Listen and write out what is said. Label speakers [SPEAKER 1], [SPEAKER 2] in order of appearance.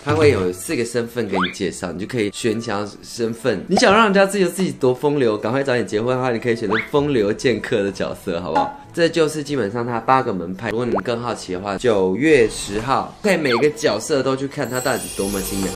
[SPEAKER 1] 它会有4个身份给你介绍，你就可以选想要身份。你想让人家自己多风流，赶快早点结婚的话，你可以选择风流剑客的角色，好不好？这就是基本上它8个门派。如果你们更好奇的话，9月10号可以每个角色都去看它到底多么精良。